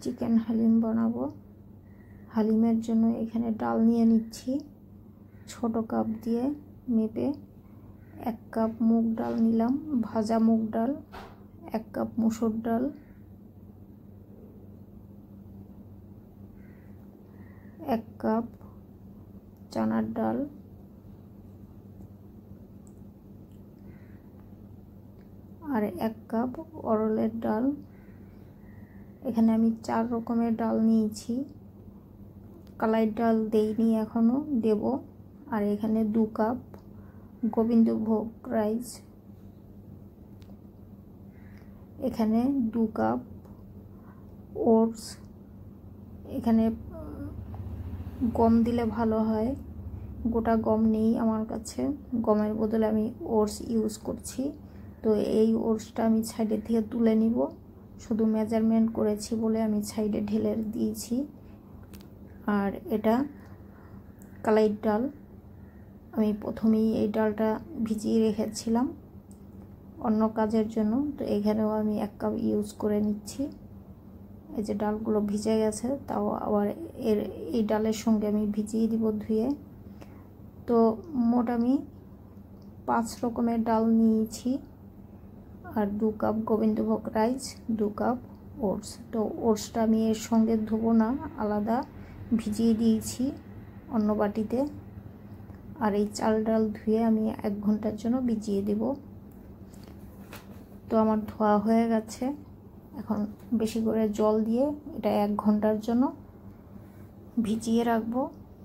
Chicken Halim বানাবো। হালিমের জন্য এখানে ডাল নিয়ে নিচ্ছি ছোট কাপ দিয়ে মেপে। 1 কাপ মুগ ডাল নিলাম, ভাজা মুগ ডাল, 1 কাপ মসুর ডাল, 1 কাপ চানার ডাল, আর 1 কাপ অরলের ডাল। এখানে আমি 4 রকমের ডাল নিয়েছি, কালাই ডাল দেইনি এখনো, দেব। আর এখানে 2 কাপ গোবিন্দভোগ রাইস, এখানে 2 কাপ ওটস। এখানে গম দিলে ভালো হয়, গোটা গম নেই আমার কাছে, গমের বদলে আমি ওটস ইউজ করছি। তো এই ওটসটা আমি সাইডে থেকে তুলে নিব, শুধু মেজারমেন্ট করেছি বলে আমি সাইডে ঢেলে দিয়েছি। আর এটা কালাই ডাল, আমি প্রথমেই এই ডালটা ভিজিয়ে রেখেছিলাম অন্য কাজের জন্য, তো এখানেও আমি 1 কাপ ইউজ করে নিচ্ছি। এই যে ডালগুলো ভিজে গেছে, তাও আবার এই ডালের সঙ্গে আমি ভিজিয়ে দিব ধুয়ে। তো মোট আমি 5 রকমের ডাল নিয়েছি, আর 2 cup Gobindobhog rice, 2 cup oats. তো ওটসটা আমি এর সঙ্গে ধোবো না, আলাদা ভিজিয়ে দিয়েছি অন্য বাটিতে। আর এই চাল ডাল ধুয়ে আমি 1 ঘন্টার জন্য ভিজিয়ে দেব। তো আমার ধোয়া হয়ে গেছে, এখন বেশি করে জল দিয়ে এটা 1 ঘন্টার জন্য ভিজিয়ে রাখবো।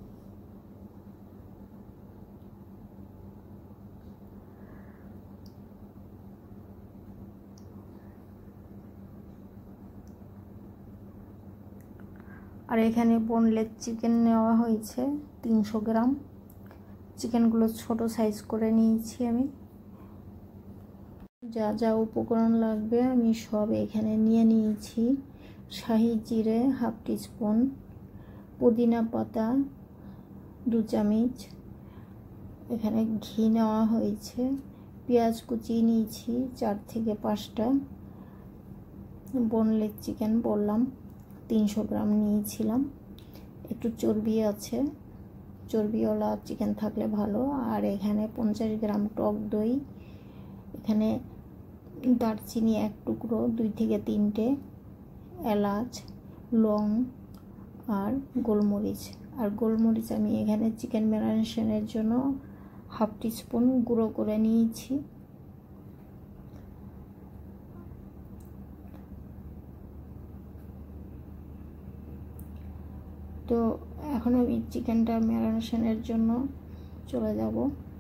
আর এখানে বোনলেস চিকেন নেওয়া হয়েছে 300 গ্রাম। চিকেনগুলো ছোট সাইজ করে নিয়েছি আমি। যা যা উপকরণ লাগবে আমি সব এখানে নিয়ে নিয়েছি। শাহি জিরে 1/2 টিস্পুন, পুদিনা পাতা 2 চামচ, এখানে ঘি নেওয়া হয়েছে, পেঁয়াজ কুচি নিয়েছি 4 থেকে 5টা। বোনলেস চিকেন বললাম 300 গ্রাম নিয়েছিলাম। একটু চর্বি আছে, চর্বিওয়ালা চিকেন থাকলে ভালো। আর এখানে 50 গ্রাম টক দই, এখানে দারচিনি 1 টুকরো, 2 থেকে 3টে এলাচ, লং আর গোলমরিচ। আর গোলমরিচ আমি এখানে চিকেন ম্যারিনেশনের জন্য 1/2 টিস্পুন গুঁড়ো করে নিয়েছি। তো এখন আমি চিকেনটা ম্যারিনেশনের জন্য চলে যাব।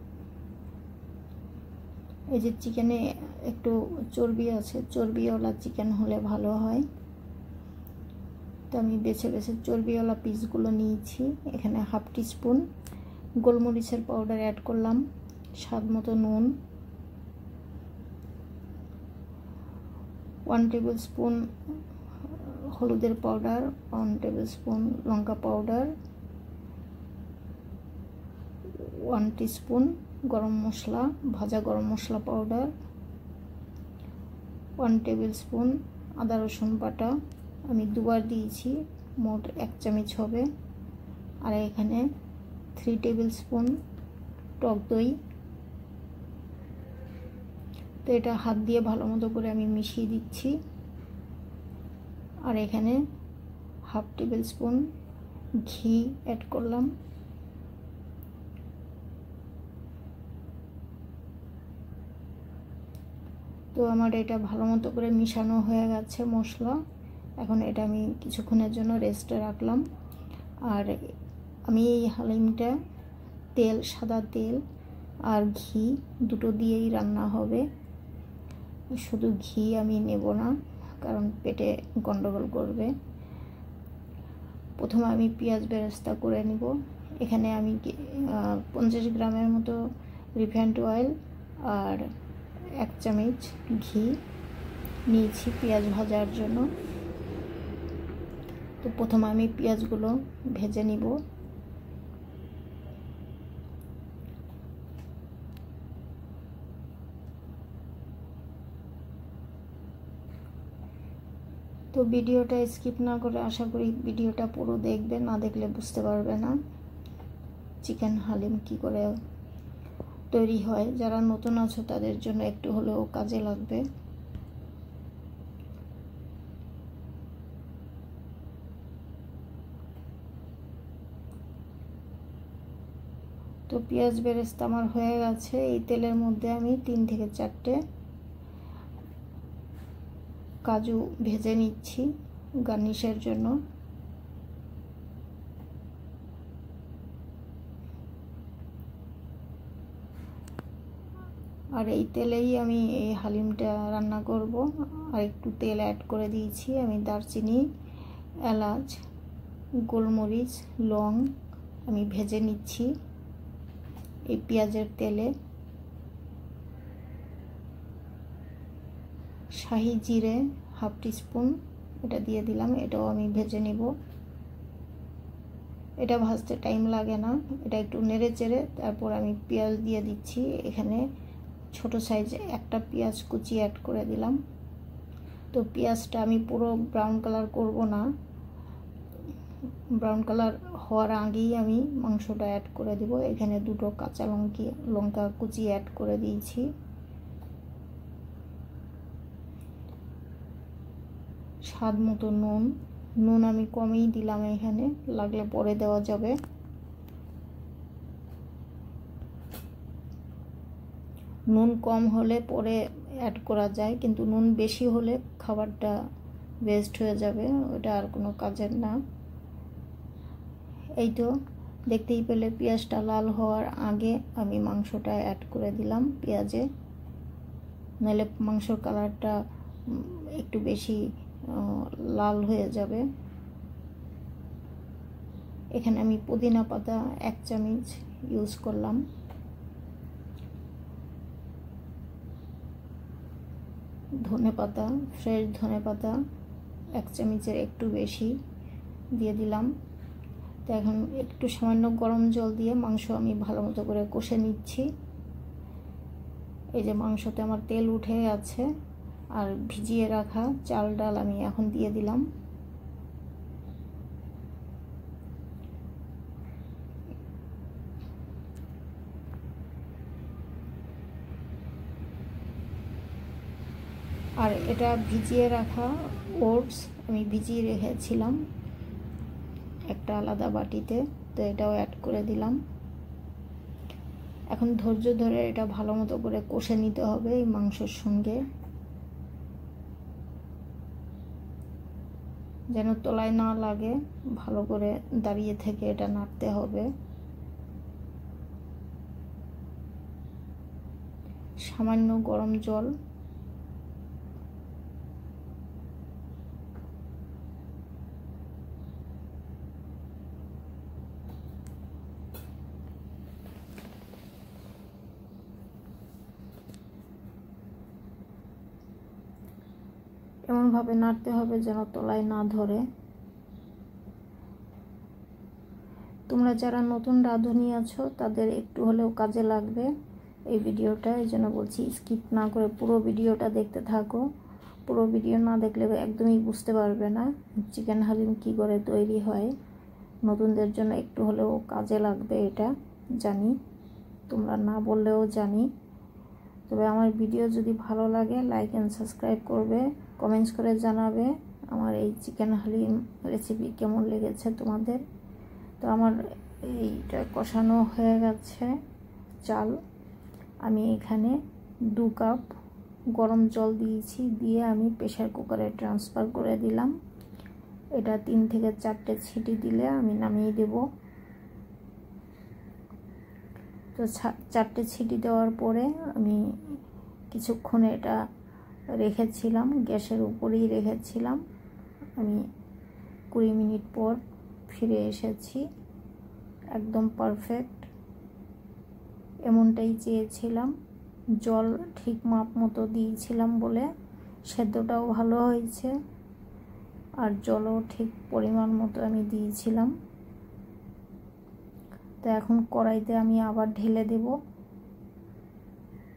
এই যে চিকেনে একটু চর্বি আছে, চর্বিওয়ালা চিকেন হলে ভালো হয়। তো আমি বেছে বেছে চর্বিওয়ালা পিসগুলো নিয়েছি। এখানে 1/2 টিস্পুন গোলমরিচের পাউডার অ্যাড করলাম, স্বাদ মতো নুন, 1 টেবিল স্পুন হলুদের পাউডার, 1 টেবিল স্পুন লঙ্কা পাউডার, 1 টিস্পুন গরম মশলা, ভাজা গরম মশলা পাউডার, 1 টেবিল স্পুন আদা রসুন বাটা, আমি 2বার দিয়েছি, মোট 1 চামচ হবে। আর এখানে 3 টেবিল স্পুন টক দই। তো এটা হাত দিয়ে ভালো মতো করে আমি মিশিয়ে দিচ্ছি। আর এখানে 1/2 টেবিল স্পুন ঘি অ্যাড করলাম। তো আমার এটা ভালো মতো করে মিশানো হয়ে গেছে মশলা। এখন এটা আমি কিছুক্ষণের জন্য রেস্টে রাখলাম। আর আমি এই হালিমটা তেল, সাদা তেল আর ঘি দুটো দিয়েই রান্না হবে, শুধু ঘি আমি নেব না, কারণ পেটে গন্ডগোল করবে। প্রথমে আমি পেঁয়াজ বেরেস্তা করে নিব। এখানে আমি 50 গ্রামের মতো রিফাইন্ড অয়েল আর 1 চামচ ঘি নিয়েছি পেঁয়াজ ভাজার জন্য। তো প্রথমে আমি পেঁয়াজগুলো ভেজে নিব। তো ভিডিওটা স্কিপ না করে আশা করি ভিডিওটা পুরো দেখবে, না দেখলে বুঝতে পারবে না চিকেন হালিম কি করে তৈরি হয়। যারা নতুন আছো তাদের জন্য একটু হলেও কাজে লাগবে। তো পেঁয়াজ বেরেস্তা আমার হয়ে গেছে। এই তেলের মধ্যে আমি 3 থেকে 4টে কাজু ভেজে নিচ্ছি গার্নিশের জন্য। আর এই তেলেই আমি এই হালিমটা রান্না করব। আর একটু তেল অ্যাড করে দিয়েছি আমি দারচিনি, এলাচ, গোলমরিচ, লং আমি ভেজে নিচ্ছি এই পেঁয়াজের তেলে। শাহি জিরে 1/2 টিস্পুন এটা দিয়ে দিলাম, এটাও আমি ভেজে নিব। এটা ভাজতে টাইম লাগে না, এটা একটু নেড়ে চেড়ে তারপর আমি পেঁয়াজ দিয়ে দিচ্ছি। এখানে ছোট সাইজে একটা পেঁয়াজ কুচি অ্যাড করে দিলাম। তো পেঁয়াজটা আমি পুরো ব্রাউন কালার করব না, ব্রাউন কালার হওয়ার আগেই আমি মাংসটা অ্যাড করে দেব। এখানে 2টো কাঁচা লঙ্কা কুচি অ্যাড করে দিয়েছি। স্বাদ মতো নুন আমি কমই দিলাম, এখানে লাগলে পরে দেওয়া যাবে। নুন কম হলে পরে অ্যাড করা যায়, কিন্তু নুন বেশি হলে খাবারটা ওয়েস্ট হয়ে যাবে, ওটা আর কোনো কাজের না। এই তো দেখতেই পেলে পেঁয়াজটা লাল হওয়ার আগে আমি মাংসটা অ্যাড করে দিলাম পেঁয়াজে, নাহলে মাংসর কালারটা একটু বেশি লাল হয়ে যাবে। এখানে আমি পুদিনা পাতা 1 চামচ ইউজ করলাম। ধনেপাতা, ফ্রেশ ধনেপাতা 1 চামচের একটু বেশি দিয়ে দিলাম। তো এখন একটু সামান্য গরম জল দিয়ে মাংস আমি ভালো মতো করে কষে নিচ্ছি। এই যে মাংসতে আমার তেল উঠে গেছে, আর ভিজিয়ে রাখা চাল ডাল আমি এখন দিয়ে দিলাম। আর এটা ভিজিয়ে রাখা ওটস আমি ভিজিয়ে রেখেছিলাম একটা আলাদা বাটিতে, তো এটাও অ্যাড করে দিলাম। এখন ধৈর্য ধরে এটা ভালো মতো করে কষে নিতে হবে এই মাংসের সঙ্গে, যেন তলায় না লাগে। ভালো করে দাঁড়িয়ে থেকে এটা নাড়তে হবে। সামান্য গরম জল এমনভাবে নাড়তে হবে যেন তলায় না ধরে। তোমরা যারা নতুন রাঁধুনি আছো তাদের একটু হলেও কাজে লাগবে এই ভিডিওটা, এই জন্য বলছি স্কিপ না করে পুরো ভিডিওটা দেখতে থাকো। পুরো ভিডিও না দেখলে একদমই বুঝতে পারবে না চিকেন হালিম কী করে তৈরি হয়। নতুনদের জন্য একটু হলেও কাজে লাগবে এটা জানি, তোমরা না বললেও জানি। তবে আমার ভিডিও যদি ভালো লাগে লাইক অ্যান্ড সাবস্ক্রাইব করবে, কমেন্টস করে জানাবে আমার এই চিকেন হালিম রেসিপি কেমন লেগেছে তোমাদের। তো আমার এইটা কষানো হয়ে গেছে চাল। আমি এখানে 2 কাপ গরম জল দিয়েছি, দিয়ে আমি প্রেসার কুকারে ট্রান্সফার করে দিলাম। এটা 3 থেকে 4টে সিটি দিলে আমি নামিয়ে দেব। তো 4টে সিটি দেওয়ার পরে আমি কিছুক্ষণ এটা রেখেছিলাম, গ্যাসের উপরেই রেখেছিলাম। আমি 20 মিনিট পর ফিরে এসেছি, একদম পারফেক্ট এমনটাই চেয়েছিলাম। জল ঠিক মাপ মতো দিয়েছিলাম বলে সেদ্ধটাও ভালো হয়েছে, আর জলও ঠিক পরিমাণ মতো আমি দিয়েছিলাম। তো এখন কড়াইতে আমি আবার ঢেলে দেব।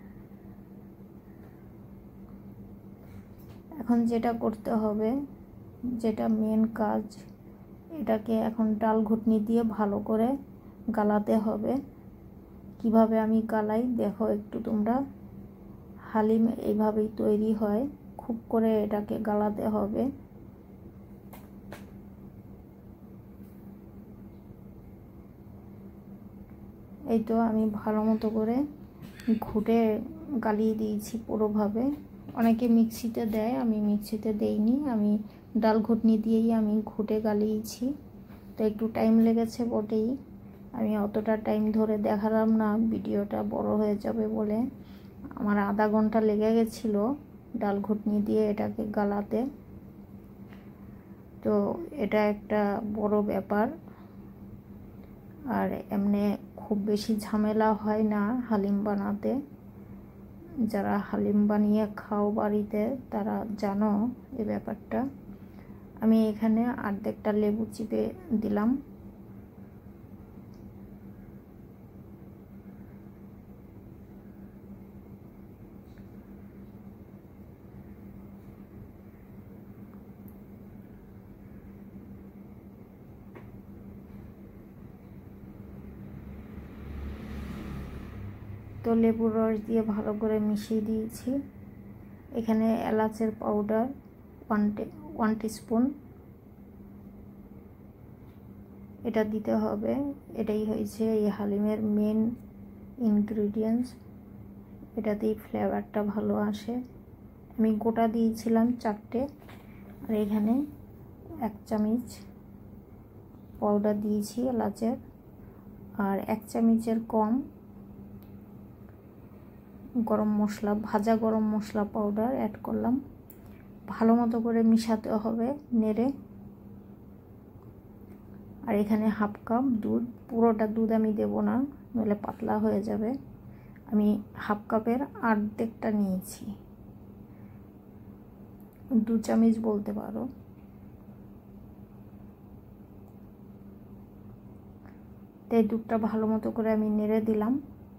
এখন যেটা করতে হবে যেটা মেন কাজ। এটাকে এখন ডাল ঘুটনি দিয়ে ভালো করে গালাতে হবে। কিভাবে আমি গালাই দেখো একটু তোমরা। হালিম এইভাবেই তৈরি হয়, খুব করে এটাকে গালাতে হবে। এই তো আমি ভালো মতো করে ঘুটে গালিয়ে দিয়েছি পুরোভাবে। অনেকে মিক্সিতে দেয়, আমি মিক্সিতে দেইনি, আমি ডাল ঘুটনি দিয়েই আমি ঘুটে গালিয়েছি। তো একটু টাইম লেগেছে বটেই, আমি অতটা টাইম ধরে দেখালাম না, ভিডিওটা বড় হয়ে যাবে বলে। আমার আধা ঘন্টা লেগে গেছিলো ডাল ঘুটনি দিয়ে এটাকে গালাতে। তো এটা একটা বড় ব্যাপার, আর এমনি খুব বেশি ঝামেলা হয় না হালিম বানাতে। যারা হালিম বানিয়ে খাও বাড়িতে তারা জানো এই ব্যাপারটা। আমি এখানে অর্ধেকটা লেবু চিপে দিলাম। তো লেবুর রস দিয়ে ভালো করে মিশিয়ে দিয়েছি। এখানে এলাচের পাউডার 1 টিস্পুন এটা দিতে হবে। এটাই হয়েছে এই হালিমের মেন ইনগ্রিডিয়েন্টস। এটাতেই ফ্লেভারটা ভালো আসে। আমি গোটা দিয়েছিলাম 4টে, আর এখানে 1 চামচ পাউডার দিয়েছি এলাচের, আর 1 চামচের কম গরম মশলা, ভাজা গরম মশলা পাউডার অ্যাড করলাম। ভালো মতো করে মিশাতে হবে নেড়ে। আর এখানে 1/2 কাপ দুধ, পুরোটা দুধ আমি দেব না, নইলে পাতলা হয়ে যাবে। আমি 1/2 কাপের অর্ধেকটা নিয়েছি, 2 চামচ বলতে পারো। তাই দুধটা ভালো মতো করে আমি নেড়ে দিলাম।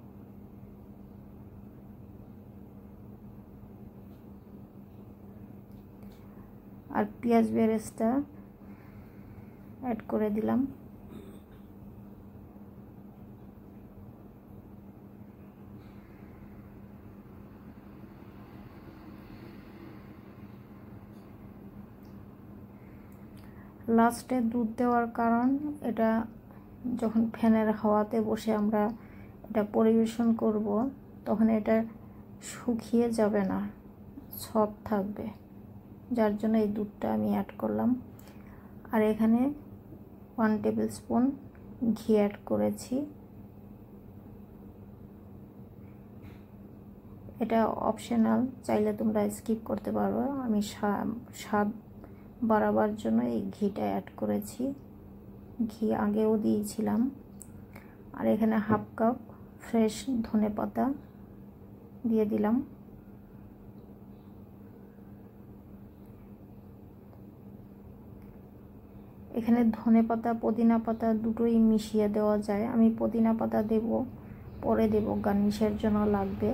আর পেঁয়াজ বেরেস্তা অ্যাড করে দিলাম। লাস্টে দুধ দেওয়ার কারণ, এটা যখন ফ্যানের হাওয়াতে বসে আমরা এটা পরিবেশন করব তখন এটা শুকিয়ে যাবে না, সফট থাকবে, যার জন্য এই দুধটা আমি অ্যাড করলাম। আর এখানে 1 টেবিল স্পুন ঘি অ্যাড করেছি। এটা অপশনাল, চাইলে তোমরা স্কিপ করতে পারো। আমি স্বাদ বাড়াবার জন্য এই ঘিটা অ্যাড করেছি, ঘি আগেও দিয়েছিলাম। আর এখানে 1/2 কাপ ফ্রেশ ধনেপাতা দিয়ে দিলাম। এখানে ধনেপাতা পুদিনা পাতা দুটোই মিশিয়ে দেওয়া যায়। আমি পুদিনা পাতা দেব, পরে দেব, গার্নিশের জন্য লাগবে।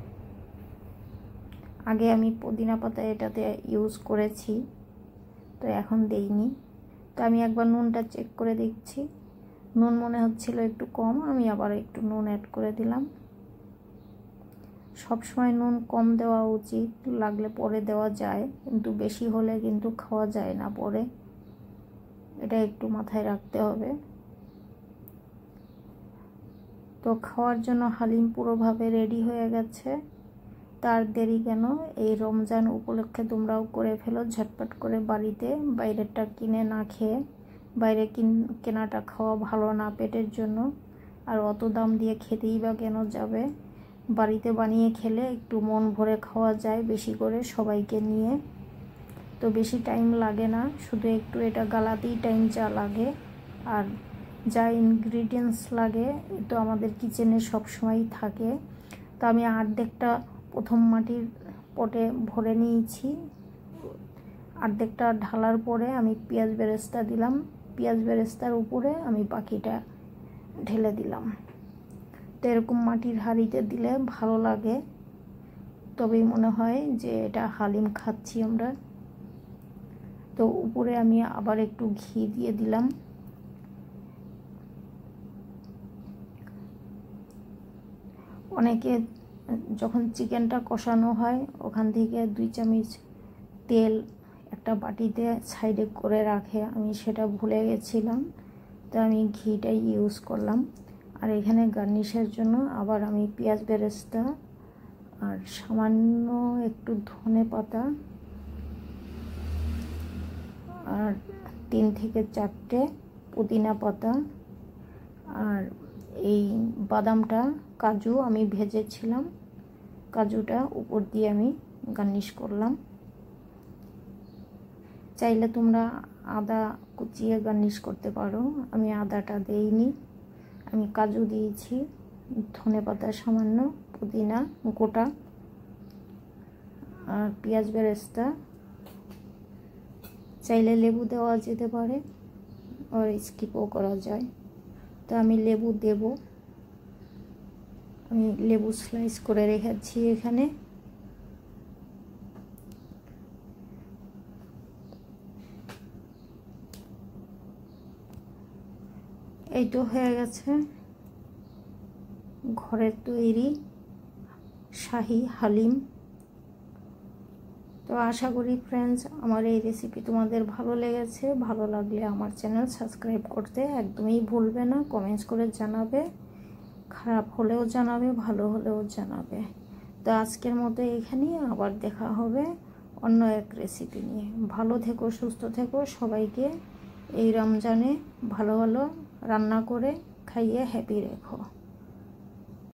আগে আমি পুদিনা পাতা এটাতে ইউজ করেছি, তো এখন দেইনি। তো আমি একবার নুনটা চেক করে দেখছি, নুন মনে হচ্ছিল একটু কম, আমি আবার একটু নুন অ্যাড করে দিলাম। সবসময় নুন কম দেওয়া উচিত, লাগলে পরে দেওয়া যায়, কিন্তু বেশি হলে কিন্তু খাওয়া যায় না পরে, এটা একটু মাথায় রাখতে হবে। তো খাওয়ার জন্য হালিম পুরোভাবে রেডি হয়ে গেছে। তার দেরি কেন, এই রমজান উপলক্ষে তোমরাও করে ফেলো ঝটপট করে বাড়িতে, বাইরেরটা কিনে না খেয়ে। বাইরে কেনাটা খাওয়া ভালো না পেটের জন্য, আর অত দাম দিয়ে খেতেই বা কেন যাবে। বাড়িতে বানিয়ে খেলে একটু মন ভরে খাওয়া যায়, বেশি করে সবাইকে নিয়ে। তো বেশি টাইম লাগে না, শুধু একটু এটা গালাতেই টাইম যা লাগে, আর যা ইনগ্রিডিয়েন্টস লাগে তো আমাদের কিচেনে সবসময়ই থাকে। তো আমি অর্ধেকটা প্রথম মাটির পটে ভরে নিয়েছি, অর্ধেকটা ঢালার পরে আমি পেঁয়াজ বেরেস্তা দিলাম, পেঁয়াজ বেরেস্তার উপরে আমি বাকিটা ঢেলে দিলাম। তো এরকম মাটির হাঁড়িতে দিলে ভালো লাগে, তবেই মনে হয় যে এটা হালিম খাচ্ছি আমরা। তো তো উপরে আমি আবার একটু ঘি দিয়ে দিলাম। অনেকে যখন চিকেনটা কষানো হয় ওখান থেকে 2 চামচ তেল একটা বাটিতে সাইডে করে রাখে, আমি সেটা ভুলে গেছিলাম, তো আমি ঘিটাই ইউজ করলাম। আর এখানে গার্নিশের জন্য আবার আমি পেঁয়াজ বেরেস্তা আর সামান্য একটু ধনে পাতা আর 3 থেকে 4টে পুদিনা পাতা আর এই বাদামটা কাজু আমি ভেজেছিলাম, কাজুটা উপর দিয়ে আমি গার্নিশ করলাম। চাইলে তোমরা আদা কুচিয়ে গার্নিশ করতে পারো, আমি আদাটা দেইনি, আমি কাজু দিয়েছি, ধনেপাতা সামান্য, পুদিনা গোটা আর পেঁয়াজ বেরেস্তা। চাইলে লেবু দেওয়া যেতে পারে আর স্কিপও করা যায়, তো আমি লেবু দেব। আমি লেবু স্লাইস করে রেখেছি এখানে। এই তো হয়ে গেছে ঘরের তৈরি শাহি হালিম। তো আশা করি ফ্রেন্ডস আমার এই রেসিপি তোমাদের ভালো লেগেছে। ভালো লাগলে আমার চ্যানেল সাবস্ক্রাইব করতে একদমই ভুলবে না, কমেন্টস করে জানাবে, খারাপ হলেও জানাবে, ভালো হলেও জানাবে। তো আজকের মতো এখানেই, আবার দেখা হবে অন্য এক রেসিপি নিয়ে। ভালো থেকো, সুস্থ থেকো, সবাইকে এই রমজানে ভালো ভালো রান্না করে খাইয়ে হ্যাপি রেখো।